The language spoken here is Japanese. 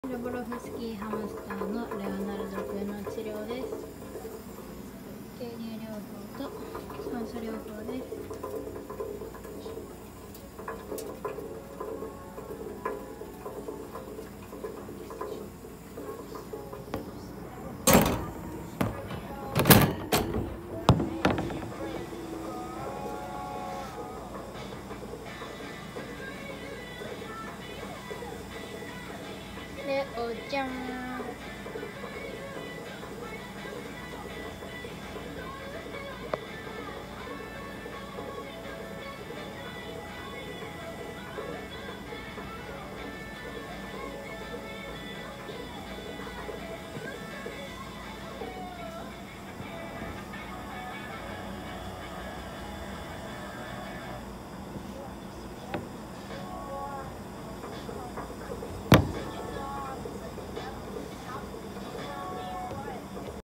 ルボロフスキーハムスターのレオナルド君の治療です。経乳療法と酸素療法です。レオちゃん。